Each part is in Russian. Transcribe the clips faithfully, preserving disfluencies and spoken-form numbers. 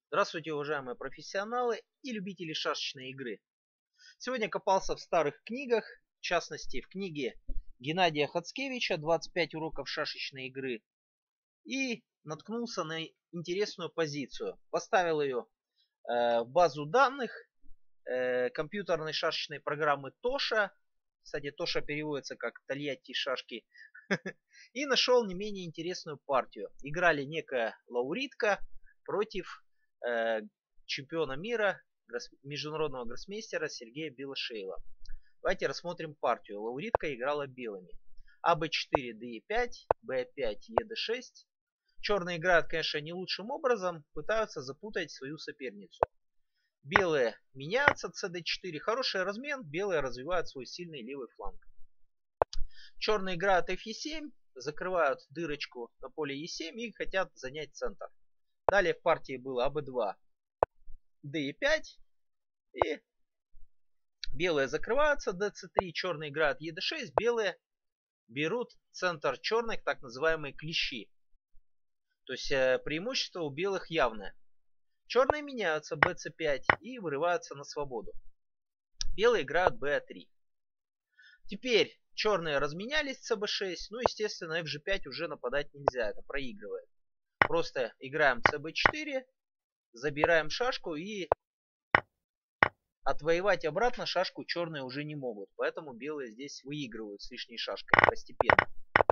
Здравствуйте, уважаемые профессионалы и любители шашечной игры. Сегодня копался в старых книгах, в частности в книге Геннадия Хацкевича «двадцать пять уроков шашечной игры» и наткнулся на интересную позицию. Поставил ее э, в базу данных э, компьютерной шашечной программы Тоша. Кстати, Тоша переводится как Тольятти шашки. И нашел не менее интересную партию. Играли некая лауритка против э, чемпиона мира, гросс, международного гроссмейстера Сергея Белошеева. Давайте рассмотрим партию. Лауритка играла белыми. а бэ четыре, дэ е пять, бэ пять, е дэ шесть. Черные играют, конечно, не лучшим образом, пытаются запутать свою соперницу. Белые меняются, цэ дэ четыре. Хороший размен, белые развивают свой сильный левый фланг. Черные играют эф е семь, закрывают дырочку на поле е семь и хотят занять центр. Далее в партии было а бэ два, дэ е пять. И белые закрываются, дэ цэ три, черные играют е дэ шесть, белые берут центр черных, так называемые клещи. То есть преимущество у белых явное. Черные меняются, бэ цэ пять, и вырываются на свободу. Белые играют бэ а три. Теперь черные разменялись, цэ бэ шесть, ну естественно эф же пять уже нападать нельзя, это проигрывает. Просто играем цэ бэ четыре, забираем шашку и отвоевать обратно шашку черные уже не могут. Поэтому белые здесь выигрывают с лишней шашкой постепенно.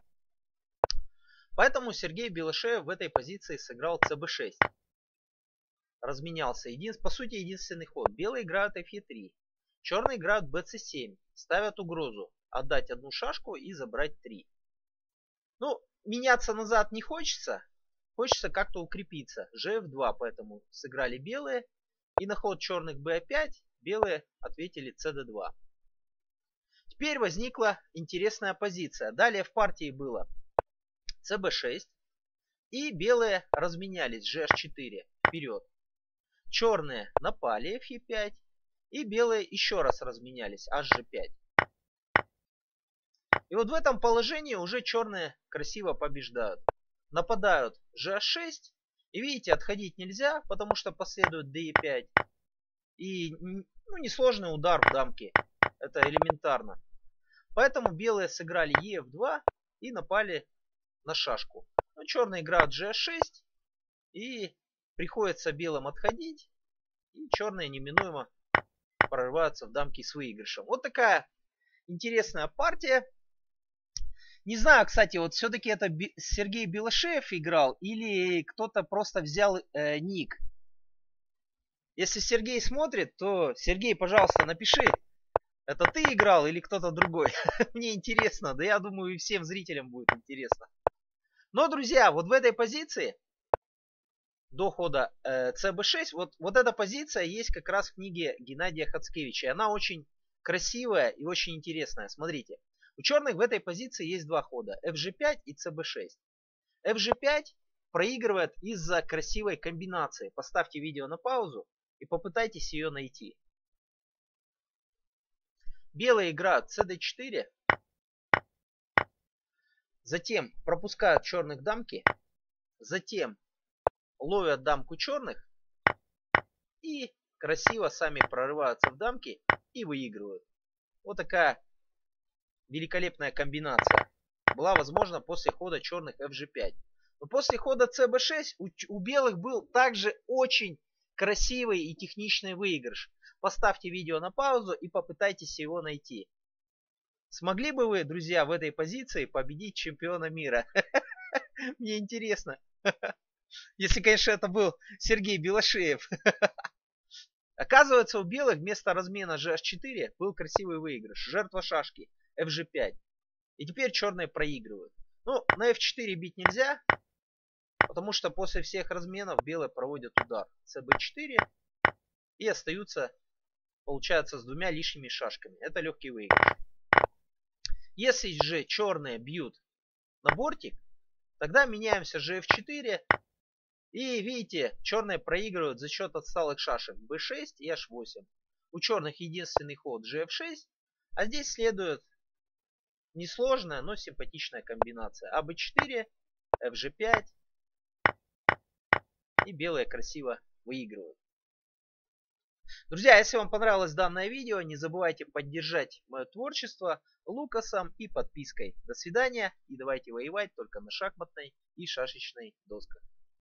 Поэтому Сергей Белошеев в этой позиции сыграл цэ бэ шесть. Разменялся. Един... По сути единственный ход. Белые играют эф е три. Черные играют бэ цэ семь. Ставят угрозу отдать одну шашку и забрать три. Ну, меняться назад не хочется. Хочется как-то укрепиться. же эф два, поэтому сыграли белые. И на ход черных бэ а пять белые ответили цэ дэ два. Теперь возникла интересная позиция. Далее в партии было цэ бэ шесть. И белые разменялись, же аш четыре вперед. Черные напали, эф е пять. И белые еще раз разменялись, аш же пять. И вот в этом положении уже черные красиво побеждают. Нападают же аш шесть. И видите, отходить нельзя, потому что последует дэ е пять. И ну, несложный удар в дамке. Это элементарно. Поэтому белые сыграли е эф два и напали на шашку. Но черные играют же аш шесть. И приходится белым отходить. И черные неминуемо прорываются в дамки с выигрышем. Вот такая интересная партия. Не знаю, кстати, вот все-таки это Сергей Белошеев играл или кто-то просто взял э, ник. Если Сергей смотрит, то Сергей, пожалуйста, напиши, это ты играл или кто-то другой. Мне интересно, да я думаю и всем зрителям будет интересно. Но, друзья, вот в этой позиции до хода э, цэ бэ шесть, вот, вот эта позиция есть как раз в книге Геннадия Хацкевича. И она очень красивая и очень интересная. Смотрите. У черных в этой позиции есть два хода. эф же пять и цэ бэ шесть. эф же пять проигрывает из-за красивой комбинации. Поставьте видео на паузу и попытайтесь ее найти. Белые играют цэ дэ четыре. Затем пропускают черных дамки. Затем ловят дамку черных. И красиво сами прорываются в дамки и выигрывают. Вот такая великолепная комбинация была возможна после хода черных эф же пять. Но после хода цэ бэ шесть у, у белых был также очень красивый и техничный выигрыш. Поставьте видео на паузу и попытайтесь его найти. Смогли бы вы, друзья, в этой позиции победить чемпиона мира? Мне интересно. Если, конечно, это был Сергей Белошеев. Оказывается, у белых вместо размена же аш четыре был красивый выигрыш. Жертва шашки эф же пять. И теперь черные проигрывают. Ну, на эф четыре бить нельзя. Потому что после всех разменов белые проводят удар цэ бэ четыре. И остаются, получается, с двумя лишними шашками. Это легкий выигрыш. Если же черные бьют на бортик, тогда меняемся же эф четыре. И видите, черные проигрывают за счет отсталых шашек бэ шесть и аш восемь. У черных единственный ход же эф шесть. А здесь следует несложная, но симпатичная комбинация. а бэ четыре, эф же пять. И белые красиво выигрывают. Друзья, если вам понравилось данное видео, не забывайте поддержать мое творчество лукасом и подпиской. До свидания и давайте воевать только на шахматной и шашечной досках.